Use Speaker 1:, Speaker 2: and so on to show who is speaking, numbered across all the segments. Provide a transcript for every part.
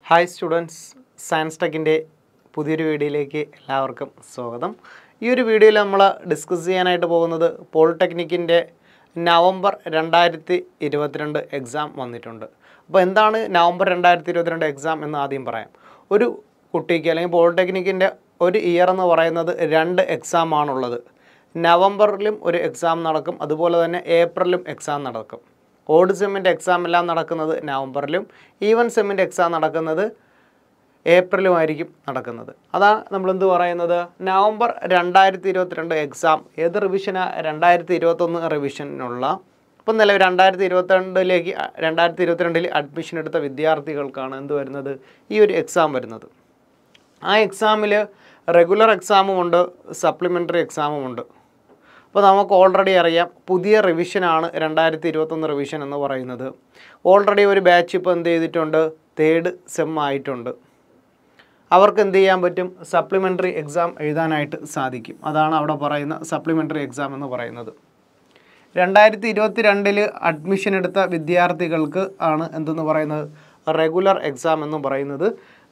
Speaker 1: Hi students, Science Tech in പുതിയൊരു വീഡിയോയിലേക്ക് എല്ലാവർക്കും സ്വാഗതം. ഈ ഒരു വീഡിയോയിൽ നമ്മൾ ഡിസ്കസ് ചെയ്യാനായിട്ട് പോകുന്നത് പോളിടെക്നിക്കിന്റെ നവംബർ 2022 എക്സാം വന്നിട്ടുണ്ട്. അപ്പോൾ എന്താണ് നവംബർ 2022 എക്സാം എന്ന് ആദ്യം പറയാം. ഒരു കുട്ടിക്ക് അല്ലെങ്കിൽ പോളിടെക്നിക്കിന്റെ ഒരു ഇയർ എന്ന് പറയുന്നത് രണ്ട് എക്സാം ആണുള്ളത്. നവംബറിലും ഒരു എക്സാം നടക്കും, അതുപോലെ തന്നെ ഏപ്രിലും എക്സാം നടക്കും. ഓഡ് സെമ്മിൻ്റെ എക്സാം എല്ലാം നടക്കുന്നത് നവംബറിലും ഈവൻ സെമ്മിൻ്റെ എക്സാം നടക്കുന്നത് ഏപ്രിലുമായിരിക്കും നടക്കുന്നത്. അതാണ് നമ്മളെന്ത് പറയുന്നത്, നവംബർ 2022 എക്സാം ഏത് റിവിഷനാണ്? 2021 റിവിഷനുള്ള. ഇപ്പം നിലവിൽ 2022 അഡ്മിഷൻ എടുത്ത വിദ്യാർത്ഥികൾക്കാണ് എന്ത് വരുന്നത്, ഈ ഒരു എക്സാം വരുന്നത്. ആ എക്സാമിൽ റെഗുലർ എക്സാമുമുണ്ട്, സപ്ലിമെൻ്ററി എക്സാമുമുണ്ട്. അപ്പോൾ നമുക്ക് ഓൾറെഡി അറിയാം പുതിയ റിവിഷനാണ് 2021 റിവിഷൻ എന്ന് പറയുന്നത്. ഓൾറെഡി ഒരു ബാച്ച് ഇപ്പോൾ എന്ത് ചെയ്തിട്ടുണ്ട്, തേർഡ് സെം ആയിട്ടുണ്ട്. അവർക്ക് എന്ത് ചെയ്യാൻ പറ്റും, സപ്ലിമെൻ്ററി എക്സാം എഴുതാനായിട്ട് സാധിക്കും. അതാണ് അവിടെ പറയുന്ന സപ്ലിമെൻ്ററി എക്സാം എന്ന് പറയുന്നത്. 2022 അഡ്മിഷൻ എടുത്ത വിദ്യാർത്ഥികൾക്ക് ആണ് എന്തെന്ന് പറയുന്നത്, റെഗുലർ എക്സാം എന്ന് പറയുന്നത്.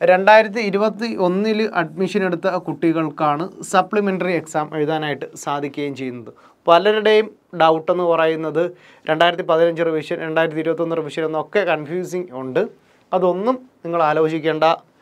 Speaker 1: 2021 അഡ്മിഷൻ എടുത്ത കുട്ടികൾക്കാണ് സപ്ലിമെൻ്ററി എക്സാം എഴുതാനായിട്ട് സാധിക്കുകയും ചെയ്യുന്നത്. പലരുടെയും ഡൗട്ട് എന്ന് പറയുന്നത് 2015 റിവിഷൻ 2021 റിവിഷൻ എന്നൊക്കെ കൺഫ്യൂസിങ് ഉണ്ട്. അതൊന്നും നിങ്ങൾ ആലോചിക്കേണ്ട.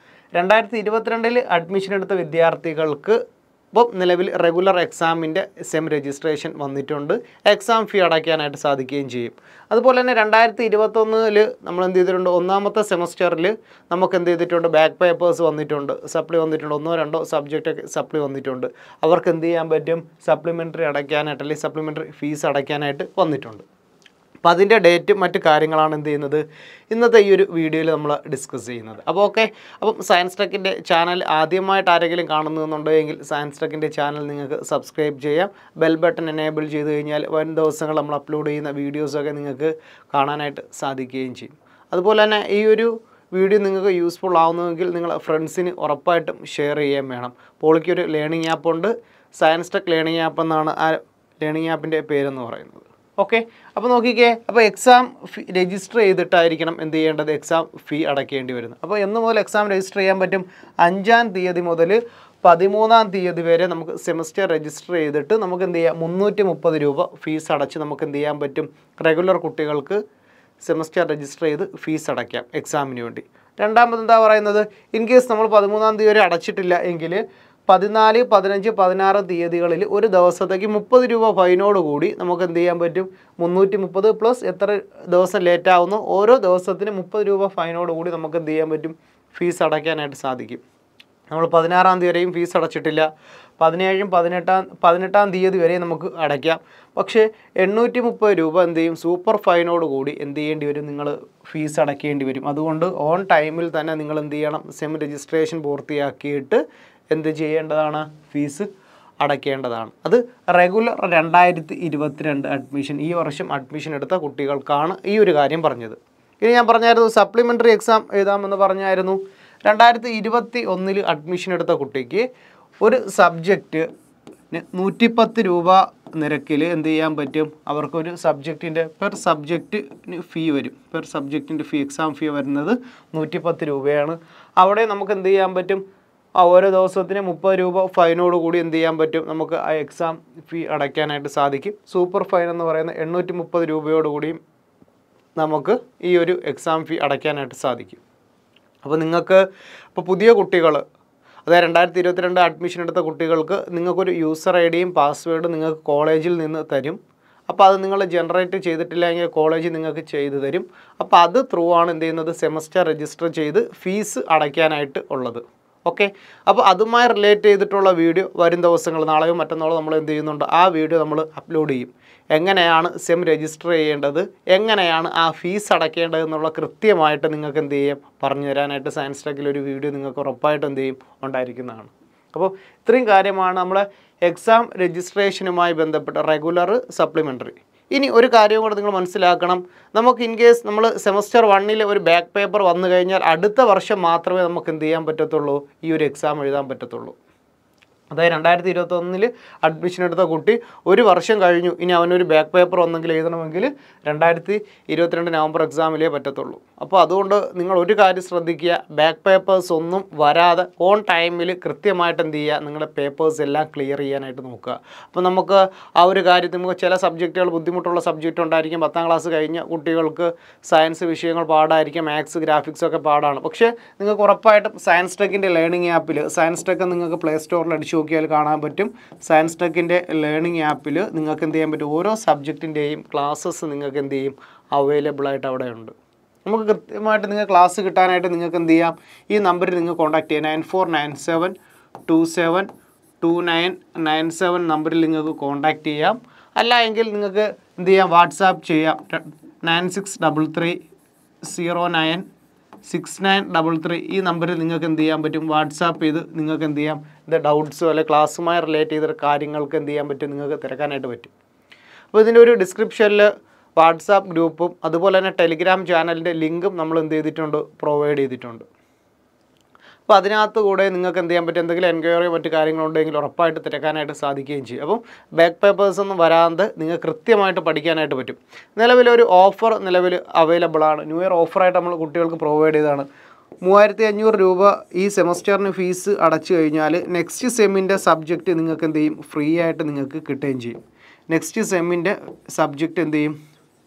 Speaker 1: 2022 അഡ്മിഷൻ എടുത്ത വിദ്യാർത്ഥികൾക്ക് ഇപ്പം നിലവിൽ റെഗുലർ എക്സാമിൻ്റെ സെം രജിസ്ട്രേഷൻ വന്നിട്ടുണ്ട്. എക്സാം ഫീ അടയ്ക്കാനായിട്ട് സാധിക്കുകയും ചെയ്യും. അതുപോലെ തന്നെ 2021 നമ്മൾ എന്ത് ചെയ്തിട്ടുണ്ട്, ഒന്നാമത്തെ സെമസ്റ്ററിൽ നമുക്ക് എന്ത് ചെയ്തിട്ടുണ്ട്, ബാക്ക് പേപ്പേഴ്സ് വന്നിട്ടുണ്ട്, സപ്ലി വന്നിട്ടുണ്ട്, 1-2 സബ്ജക്റ്റൊക്കെ സപ്ലി വന്നിട്ടുണ്ട്. അവർക്ക് എന്ത് ചെയ്യാൻ പറ്റും, സപ്ലിമെൻ്ററി അടയ്ക്കാനായിട്ട് അല്ലെങ്കിൽ സപ്ലിമെൻ്ററി ഫീസ് അടയ്ക്കാനായിട്ട് വന്നിട്ടുണ്ട്. അപ്പോൾ അതിൻ്റെ ഡേറ്റും മറ്റ് കാര്യങ്ങളാണ് എന്ത് ചെയ്യുന്നത്, ഇന്നത്തെ ഈ ഒരു വീഡിയോയിൽ നമ്മൾ ഡിസ്കസ് ചെയ്യുന്നത്. അപ്പോൾ ഓക്കെ, അപ്പം സയൻസ് ടെക്കിൻ്റെ ചാനൽ ആദ്യമായിട്ട് ആരെങ്കിലും കാണുന്നുണ്ടെങ്കിൽ സയൻസ് ടെക്കിൻ്റെ ചാനൽ നിങ്ങൾക്ക് സബ്സ്ക്രൈബ് ചെയ്യാം. ബെൽ ബട്ടൺ എനേബിൾ ചെയ്ത് കഴിഞ്ഞാൽ വരും ദിവസങ്ങൾ നമ്മൾ അപ്ലോഡ് ചെയ്യുന്ന വീഡിയോസൊക്കെ നിങ്ങൾക്ക് കാണാനായിട്ട് സാധിക്കുകയും ചെയ്യും. അതുപോലെ തന്നെ ഈ ഒരു വീഡിയോ നിങ്ങൾക്ക് യൂസ്ഫുൾ ആവുന്നുവെങ്കിൽ നിങ്ങൾ ഫ്രണ്ട്സിന് ഉറപ്പായിട്ടും ഷെയർ ചെയ്യാൻ വേണം. പോളിക്കൊരു ലേണിംഗ് ആപ്പുണ്ട്, സയൻസ് ടെക് ലേണിംഗ് ആപ്പ് എന്നാണ് ആ ലേണിംഗ് ആപ്പിൻ്റെ പേരെന്ന് പറയുന്നത്. ഓക്കെ, അപ്പോൾ നോക്കിക്കേ, അപ്പോൾ എക്സാം ഫീ രജിസ്റ്റർ ചെയ്തിട്ടായിരിക്കണം എന്ത് ചെയ്യേണ്ടത്, എക്സാം ഫീ അടയ്ക്കേണ്ടി വരുന്നത്. അപ്പോൾ എന്ന് മുതൽ എക്സാം രജിസ്റ്റർ ചെയ്യാൻ പറ്റും, 5-ാം തീയതി മുതൽ 13-ാം തീയതി വരെ നമുക്ക് സെമസ്റ്റർ രജിസ്റ്റർ ചെയ്തിട്ട് നമുക്ക് എന്ത് ചെയ്യാം, 330 രൂപ ഫീസ് അടച്ച് നമുക്ക് എന്ത് ചെയ്യാൻ പറ്റും, റെഗുലർ കുട്ടികൾക്ക് സെമസ്റ്റർ രജിസ്റ്റർ ചെയ്ത് ഫീസ് അടയ്ക്കാം എക്സാമിന് വേണ്ടി. രണ്ടാമത് എന്താ പറയുന്നത്, ഇൻ കേസ് നമ്മൾ 13-ാം തീയതി വരെ അടച്ചിട്ടില്ല എങ്കിൽ 14, 15, 16 തീയതികളിൽ ഒരു ദിവസത്തേക്ക് 30 രൂപ ഫൈനോട് കൂടി നമുക്ക് എന്ത് ചെയ്യാൻ പറ്റും, 330 പ്ലസ് എത്ര ദിവസം ലേറ്റ് ആവുന്നു ഓരോ ദിവസത്തിന് 30 രൂപ ഫൈനോട് കൂടി നമുക്ക് എന്ത് ചെയ്യാൻ പറ്റും, ഫീസ് അടയ്ക്കാനായിട്ട് സാധിക്കും. നമ്മൾ 16-ാം തീയതി വരെയും ഫീസ് അടച്ചിട്ടില്ല, 17-ഉം 18-ാം തീയതി വരെ നമുക്ക് അടയ്ക്കാം. പക്ഷേ 830 രൂപ എന്ത് ചെയ്യും, സൂപ്പർ ഫൈനോട് കൂടി എന്ത് ചെയ്യേണ്ടി വരും, നിങ്ങൾ ഫീസ് അടയ്ക്കേണ്ടി വരും. അതുകൊണ്ട് ഓൺ ടൈമിൽ തന്നെ നിങ്ങൾ എന്ത് ചെയ്യണം, സെം രജിസ്ട്രേഷൻ പൂർത്തിയാക്കിയിട്ട് എന്ത് ചെയ്യേണ്ടതാണ്, ഫീസ് അടയ്ക്കേണ്ടതാണ്. അത് റെഗുലർ 2022 അഡ്മിഷൻ ഈ വർഷം അഡ്മിഷൻ എടുത്ത കുട്ടികൾക്കാണ് ഈ ഒരു കാര്യം പറഞ്ഞത്. ഇനി ഞാൻ പറഞ്ഞായിരുന്നു സപ്ലിമെൻ്ററി എക്സാം എഴുതാമെന്ന് പറഞ്ഞായിരുന്നു. 2021 അഡ്മിഷൻ എടുത്ത കുട്ടിക്ക് ഒരു സബ്ജക്റ്റിന് 110 രൂപ നിരക്കിൽ എന്ത് ചെയ്യാൻ പറ്റും, അവർക്കൊരു സബ്ജക്റ്റിൻ്റെ പെർ സബ്ജക്റ്റിന് ഫീ വരും. പെർ സബ്ജക്റ്റിൻ്റെ ഫീ എക്സാം ഫീ വരുന്നത് 110 രൂപയാണ്. അവിടെ നമുക്ക് എന്ത് ചെയ്യാൻ പറ്റും, ഓരോ ദിവസത്തിന് 30 രൂപ ഫൈനോട് കൂടി എന്ത് ചെയ്യാൻ പറ്റും, നമുക്ക് ആ എക്സാം ഫീ അടയ്ക്കാനായിട്ട് സാധിക്കും. സൂപ്പർ ഫൈൻ എന്ന് പറയുന്ന 830 രൂപയോടുകൂടിയും നമുക്ക് ഈ ഒരു എക്സാം ഫീ അടയ്ക്കാനായിട്ട് സാധിക്കും. അപ്പോൾ നിങ്ങൾക്ക് ഇപ്പോൾ പുതിയ കുട്ടികൾ, അതായത് 2022 അഡ്മിഷൻ എടുത്ത കുട്ടികൾക്ക് നിങ്ങൾക്കൊരു യൂസർ ഐ ഡിയും പാസ്വേഡും നിങ്ങൾക്ക് കോളേജിൽ നിന്ന് തരും. അപ്പോൾ അത് നിങ്ങൾ ജനറേറ്റ് ചെയ്തിട്ടില്ലെങ്കിൽ കോളേജ് നിങ്ങൾക്ക് ചെയ്തു തരും. അപ്പോൾ അത് ത്രൂ ആണ് എന്ത് ചെയ്യുന്നത്, സെമസ്റ്റർ രജിസ്റ്റർ ചെയ്ത് ഫീസ് അടയ്ക്കാനായിട്ട് ഉള്ളത്. ഓക്കെ, അപ്പോൾ അതുമായി റിലേറ്റ് ചെയ്തിട്ടുള്ള വീഡിയോ വരും ദിവസങ്ങൾ നാളെയോ മറ്റന്നാളോ നമ്മൾ എന്ത് ചെയ്യുന്നുണ്ട്, ആ വീഡിയോ നമ്മൾ അപ്ലോഡ് ചെയ്യും. എങ്ങനെയാണ് സെം രജിസ്റ്റർ ചെയ്യേണ്ടത്, എങ്ങനെയാണ് ആ ഫീസ് അടയ്ക്കേണ്ടത് എന്നുള്ള കൃത്യമായിട്ട് നിങ്ങൾക്ക് എന്ത് ചെയ്യും, പറഞ്ഞു തരാനായിട്ട് സയൻസ് ടെക്കിലൊരു വീഡിയോ നിങ്ങൾക്ക് ഉറപ്പായിട്ട് എന്ത് ചെയ്യും, ഉണ്ടായിരിക്കുന്നതാണ്. അപ്പോൾ ഇത്രയും കാര്യമാണ് നമ്മളെ എക്സാം രജിസ്ട്രേഷനുമായി ബന്ധപ്പെട്ട റെഗുലർ സപ്ലിമെൻ്ററി. ഇനി ഒരു കാര്യം കൂടെ നിങ്ങൾ മനസ്സിലാക്കണം, നമുക്ക് ഇൻ കേസ് നമ്മൾ സെമസ്റ്റർ 1 ഒരു ബാക്ക് പേപ്പർ വന്നു കഴിഞ്ഞാൽ അടുത്ത വർഷം മാത്രമേ നമുക്ക് എന്ത് ചെയ്യാൻ പറ്റത്തുള്ളൂ, ഈ ഒരു എക്സാം എഴുതാൻ പറ്റത്തുള്ളൂ. അതായത് 2021 അഡ്മിഷൻ എടുത്ത കുട്ടി ഒരു വർഷം കഴിഞ്ഞു, ഇനി അവനൊരു ബാക്ക് പേപ്പർ ഒന്നെങ്കിൽ എഴുതണമെങ്കിൽ 2022 നവംബർ എക്സാമിലേ പറ്റത്തുള്ളൂ. അപ്പോൾ അതുകൊണ്ട് നിങ്ങൾ ഒരു കാര്യം ശ്രദ്ധിക്കുക, ബാക്ക് പേപ്പേഴ്സ് ഒന്നും വരാതെ ഓൺ ടൈമിൽ കൃത്യമായിട്ട് എന്ത് ചെയ്യുക, നിങ്ങളുടെ പേപ്പേഴ്സ് എല്ലാം ക്ലിയർ ചെയ്യാനായിട്ട് നോക്കുക. അപ്പോൾ നമുക്ക് ആ ഒരു കാര്യത്തിൽ നമുക്ക് ചില സബ്ജക്റ്റുകൾ ബുദ്ധിമുട്ടുള്ള സബ്ജക്റ്റ് ഉണ്ടായിരിക്കും. 10ാം ക്ലാസ് കഴിഞ്ഞ കുട്ടികൾക്ക് സയൻസ് വിഷയങ്ങൾ പാടായിരിക്കും, മാത്സ് ഗ്രാഫിക്സ് ഒക്കെ പാടാണ്. പക്ഷേ നിങ്ങൾക്ക് ഉറപ്പായിട്ടും സയൻസ് ടെക്കിൻ്റെ ലേണിംഗ് ആപ്പിൽ, സയൻസ് ടെക്ക് നിങ്ങൾക്ക് പ്ലേ സ്റ്റോറിൽ അടിച്ചു നോക്കിയാൽ കാണാൻ പറ്റും. സയൻസ് ടെക്കിൻ്റെ ലേണിംഗ് ആപ്പിൽ നിങ്ങൾക്ക് എന്ത് ചെയ്യാൻ പറ്റും, ഓരോ സബ്ജക്റ്റിൻ്റെയും ക്ലാസ്സസ് നിങ്ങൾക്ക് എന്ത് ചെയ്യും, അവൈലബിൾ ആയിട്ട് അവിടെ ഉണ്ട്. നമുക്ക് കൃത്യമായിട്ട് നിങ്ങൾക്ക് ക്ലാസ് കിട്ടാനായിട്ട് നിങ്ങൾക്ക് എന്ത് ചെയ്യാം, ഈ നമ്പറിൽ നിങ്ങൾ കോൺടാക്ട് ചെയ്യുക. 9497272997 നമ്പറിൽ നിങ്ങൾക്ക് കോൺടാക്ട് ചെയ്യാം. അല്ല എങ്കിൽ നിങ്ങൾക്ക് എന്ത് ചെയ്യാം, വാട്സാപ്പ് ചെയ്യാം. 9633096933 ഈ നമ്പറിൽ നിങ്ങൾക്ക് എന്ത് ചെയ്യാൻ പറ്റും, വാട്സാപ്പ് ചെയ്ത് നിങ്ങൾക്ക് എന്ത് ചെയ്യാം, ഇത് ഡൗട്ട്സോ അല്ലെങ്കിൽ ക്ലാസ്സുമായി റിലേറ്റ് ചെയ്ത കാര്യങ്ങൾക്ക് എന്ത് ചെയ്യാൻ പറ്റും, നിങ്ങൾക്ക് തിരക്കാനായിട്ട് പറ്റും. അപ്പോൾ ഇതിൻ്റെ ഒരു ഡിസ്ക്രിപ്ഷനിൽ വാട്സാപ്പ് ഗ്രൂപ്പും അതുപോലെ തന്നെ ടെലിഗ്രാം ചാനലിൻ്റെ ലിങ്കും നമ്മൾ എന്ത് ചെയ്തിട്ടുണ്ട്, പ്രൊവൈഡ് ചെയ്തിട്ടുണ്ട്. അപ്പോൾ അതിനകത്ത് കൂടെ നിങ്ങൾക്ക് എന്ത് ചെയ്യാൻ പറ്റും, എന്തെങ്കിലും എൻക്വയറിയോ മറ്റു കാര്യങ്ങളുണ്ടെങ്കിൽ ഉറപ്പായിട്ട് തിരക്കാനായിട്ട് സാധിക്കുകയും ചെയ്യും. അപ്പം ബാക്ക് പേപ്പേഴ്സ് ഒന്നും വരാതെ നിങ്ങൾക്ക് കൃത്യമായിട്ട് പഠിക്കാനായിട്ട് പറ്റും. നിലവിലൊരു ഓഫർ അവൈലബിൾ ആണ്. ന്യൂ ഇയർ ഓഫറായിട്ട് നമ്മൾ കുട്ടികൾക്ക് പ്രൊവൈഡ് ചെയ്തതാണ്. 3500 രൂപ ഈ സെമസ്റ്ററിന് ഫീസ് അടച്ചു കഴിഞ്ഞാൽ നെക്സ്റ്റ് സെമ്മിൻ്റെ സബ്ജക്റ്റ് നിങ്ങൾക്ക് എന്ത് ചെയ്യും, ഫ്രീ ആയിട്ട് നിങ്ങൾക്ക് കിട്ടുകയും ചെയ്യും. നെക്സ്റ്റ് സെമ്മിൻ്റെ സബ്ജക്റ്റ് എന്ത് ചെയ്യും,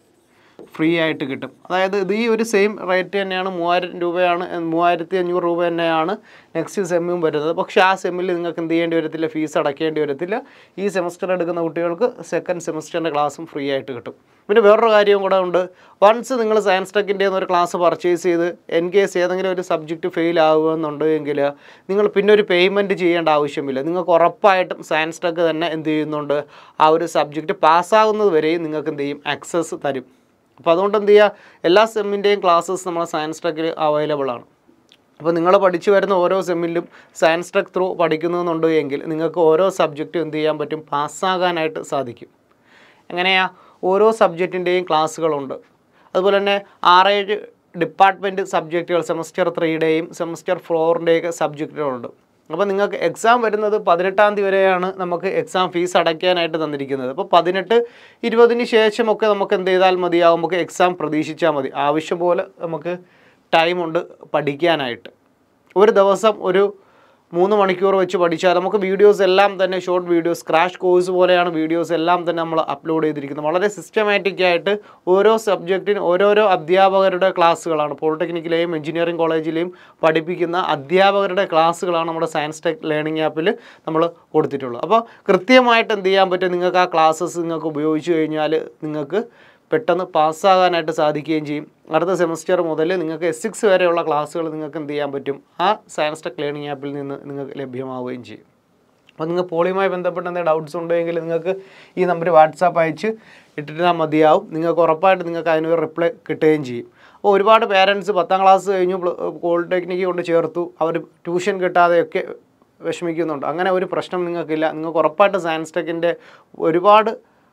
Speaker 1: ഫ്രീ ആയിട്ട് കിട്ടും. അതായത് ഇത് ഈ ഒരു സെയിം റേറ്റ് തന്നെയാണ്, 3000 രൂപയാണ്, 3500 രൂപ തന്നെയാണ് നെക്സ്റ്റ് സെമ്മും വരുന്നത്. പക്ഷേ ആ സെമ്മിൽ നിങ്ങൾക്ക് എന്ത് ചെയ്യേണ്ടി വരത്തില്ല, ഫീസ് അടയ്ക്കേണ്ടി വരത്തില്ല. ഈ സെമസ്റ്റർ എടുക്കുന്ന കുട്ടികൾക്ക് സെക്കൻഡ് സെമസ്റ്ററിൻ്റെ ക്ലാസ്സും ഫ്രീ ആയിട്ട് കിട്ടും. പിന്നെ വേറൊരു കാര്യവും കൂടെ ഉണ്ട്. വൺസ് നിങ്ങൾ സയൻസ് ടെക്കിൻ്റെ ഒരു ക്ലാസ് പർച്ചേസ് ചെയ്ത് ഇൻ കേസ് ഏതെങ്കിലും ഒരു സബ്ജക്റ്റ് ഫെയിൽ ആകുമെന്നുണ്ടെങ്കിൽ നിങ്ങൾ പിന്നെ ഒരു പേയ്മെൻറ്റ് ചെയ്യേണ്ട ആവശ്യമില്ല. നിങ്ങൾക്ക് ഉറപ്പായിട്ടും സയൻസ് ടെക്ക് തന്നെ എന്ത് ചെയ്യുന്നുണ്ട്, ആ ഒരു സബ്ജക്റ്റ് പാസ്സാകുന്നത് വരെയും നിങ്ങൾക്ക് എന്ത് ചെയ്യും, ആക്സസ് തരും. അപ്പോൾ അതുകൊണ്ട് എന്ത് ചെയ്യുക, എല്ലാ സെമ്മിൻ്റെയും ക്ലാസ്സസ് നമ്മൾ സയൻസ് ടെക്കിൽ അവൈലബിൾ ആണ്. അപ്പോൾ നിങ്ങൾ പഠിച്ചു വരുന്ന ഓരോ സെമ്മിലും സയൻസ് ടെക് ത്രൂ പഠിക്കുന്നുണ്ട് എങ്കിൽ നിങ്ങൾക്ക് ഓരോ സബ്ജക്റ്റും എന്ത് ചെയ്യാൻ പറ്റും, പാസ്സാകാനായിട്ട് സാധിക്കും. എങ്ങനെയാ, ഓരോ സബ്ജക്റ്റിൻ്റെയും ക്ലാസ്സുകളുണ്ട്. അതുപോലെ തന്നെ 6-7 ഡിപ്പാർട്ട്മെൻറ്റ് സബ്ജക്റ്റുകൾ സെമസ്റ്റർ 3യുടെയും സെമസ്റ്റർ 4ൻ്റെയൊക്കെ സബ്ജക്റ്റുകളുണ്ട്. അപ്പോൾ നിങ്ങൾക്ക് എക്സാം വരുന്നത് 18-ാം തീയതി വരെയാണ് നമുക്ക് എക്സാം ഫീസ് അടയ്ക്കാനായിട്ട് തന്നിരിക്കുന്നത്. അപ്പോൾ 18-20 ശേഷമൊക്കെ നമുക്ക് എന്ത് ചെയ്താൽ മതിയാവും, നമുക്ക് എക്സാം പ്രതീക്ഷിച്ചാൽ മതി. ആവശ്യം പോലെ നമുക്ക് ടൈമുണ്ട് പഠിക്കാനായിട്ട്. ഒരു ദിവസം ഒരു 3 മണിക്കൂർ വെച്ച് പഠിച്ചാൽ നമുക്ക് വീഡിയോസ് എല്ലാം തന്നെ ഷോർട്ട് വീഡിയോസ്, ക്രാഷ് കോഴ്സ് പോലെയാണ് വീഡിയോസ് എല്ലാം തന്നെ നമ്മൾ അപ്ലോഡ് ചെയ്തിരിക്കുന്നത്. വളരെ സിസ്റ്റമാറ്റിക് ആയിട്ട് ഓരോ സബ്ജക്റ്റിനും ഓരോരോ അധ്യാപകരുടെ ക്ലാസ്സുകളാണ്, പോളിടെക്നിക്കിലെയും എഞ്ചിനീയറിംഗ് കോളേജിലെയും പഠിപ്പിക്കുന്ന അധ്യാപകരുടെ ക്ലാസ്സുകളാണ് നമ്മുടെ സയൻസ് ടെക് ലേണിംഗ് ആപ്പിൽ നമ്മൾ കൊടുത്തിട്ടുള്ളത്. അപ്പോൾ കൃത്യമായിട്ട് എന്ത് ചെയ്യാൻ പറ്റും, നിങ്ങൾക്ക് ആ ക്ലാസ്സസ് നിങ്ങൾക്ക് ഉപയോഗിച്ച് കഴിഞ്ഞാൽ നിങ്ങൾക്ക് പെട്ടെന്ന് പാസ്സാകാനായിട്ട് സാധിക്കുകയും ചെയ്യും. അടുത്ത സെമസ്റ്റർ മുതൽ നിങ്ങൾക്ക് S6 വരെയുള്ള ക്ലാസ്സുകൾ നിങ്ങൾക്ക് എന്ത് ചെയ്യാൻ പറ്റും, ആ സയൻസ് ടെക് ലേണിംഗ് ആപ്പിൽ നിന്ന് നിങ്ങൾക്ക് ലഭ്യമാവുകയും ചെയ്യും. അപ്പോൾ നിങ്ങൾ പോളിയുമായി ബന്ധപ്പെട്ട് എന്തെങ്കിലും ഡൗട്ട്സ് ഉണ്ടെങ്കിൽ നിങ്ങൾക്ക് ഈ നമ്പർ വാട്സാപ്പ് അയച്ച് ഇട്ടിട്ടാൽ മതിയാവും. നിങ്ങൾക്ക് ഉറപ്പായിട്ട് നിങ്ങൾക്ക് അതിനൊരു റിപ്ലൈ കിട്ടുകയും ചെയ്യും. അപ്പോൾ ഒരുപാട് പേരൻസ് 10ാം ക്ലാസ് കഴിഞ്ഞു പോളിടെക്നിക്ക് കൊണ്ട് ചേർത്തു, അവർ ട്യൂഷൻ കിട്ടാതെയൊക്കെ വിഷമിക്കുന്നുണ്ട്. അങ്ങനെ ഒരു പ്രശ്നം നിങ്ങൾക്കില്ല. നിങ്ങൾക്ക് ഉറപ്പായിട്ട് സയൻസ് ടെക്കിൻ്റെ ഒരുപാട്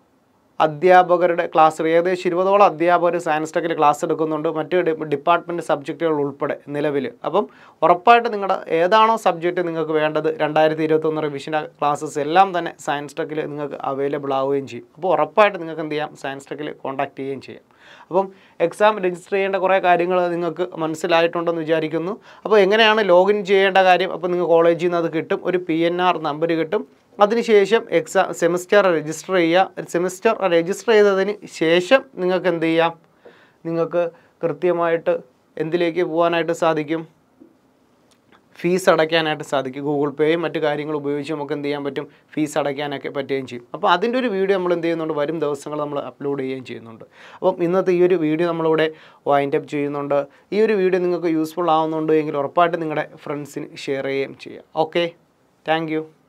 Speaker 1: അധ്യാപകരുടെ ക്ലാസ്, ഏകദേശം 20ഓളം അധ്യാപകർ സയൻസ് ടെക്കിൽ ക്ലാസ് എടുക്കുന്നുണ്ട്, മറ്റ് ഡിപ്പാർട്ട്മെൻറ്റ് സബ്ജക്റ്റുകൾ ഉൾപ്പെടെ നിലവിൽ. അപ്പം ഉറപ്പായിട്ട് നിങ്ങളുടെ ഏതാണോ സബ്ജക്റ്റ് നിങ്ങൾക്ക് വേണ്ടത് 2021 റിവിഷൻ ക്ലാസ്സസ് എല്ലാം തന്നെ സയൻസ് ടെക്കിൽ നിങ്ങൾക്ക് അവൈലബിൾ ആവുകയും ചെയ്യും. അപ്പോൾ ഉറപ്പായിട്ട് നിങ്ങൾക്ക് എന്ത് ചെയ്യാം, സയൻസ് ടെക്കിൽ കോൺടാക്ട് ചെയ്യുകയും ചെയ്യാം. അപ്പം എക്സാം രജിസ്റ്റർ ചെയ്യേണ്ട കുറേ കാര്യങ്ങൾ നിങ്ങൾക്ക് മനസ്സിലായിട്ടുണ്ടെന്ന് വിചാരിക്കുന്നു. അപ്പോൾ എങ്ങനെയാണ് ലോഗിൻ ചെയ്യേണ്ട കാര്യം, അപ്പോൾ നിങ്ങൾ കോളേജിൽ നിന്ന് അത് കിട്ടും, ഒരു PNR നമ്പർ കിട്ടും. അതിനുശേഷം സെമിസ്റ്റർ രജിസ്റ്റർ ചെയ്യുക. സെമിസ്റ്റർ രജിസ്റ്റർ ചെയ്തതിന് ശേഷം നിങ്ങൾക്ക് എന്ത് ചെയ്യാം, നിങ്ങൾക്ക് കൃത്യമായിട്ട് എന്തിലേക്ക് പോകാനായിട്ട് സാധിക്കും, ഫീസ് അടയ്ക്കാനായിട്ട് സാധിക്കും. ഗൂഗിൾ പേയും മറ്റു കാര്യങ്ങൾ ഉപയോഗിച്ച് നമുക്ക് എന്ത് ചെയ്യാൻ പറ്റും, ഫീസ് അടയ്ക്കാനൊക്കെ പറ്റുകയും ചെയ്യും. അപ്പോൾ അതിൻ്റെ ഒരു വീഡിയോ നമ്മൾ എന്ത് ചെയ്യുന്നുണ്ട്, വരും ദിവസങ്ങൾ നമ്മൾ അപ്ലോഡ് ചെയ്യുകയും ചെയ്യുന്നുണ്ട്. അപ്പം ഇന്നത്തെ ഈ ഒരു വീഡിയോ നമ്മളിവിടെ വൈൻഡ് അപ്പ് ചെയ്യുന്നുണ്ട്. ഈ ഒരു വീഡിയോ നിങ്ങൾക്ക് യൂസ്ഫുൾ ആവുന്നുണ്ട് എങ്കിൽ ഉറപ്പായിട്ട് നിങ്ങളുടെ ഫ്രണ്ട്സിന് ഷെയർ ചെയ്യുകയും ചെയ്യുക. Okay, thank U.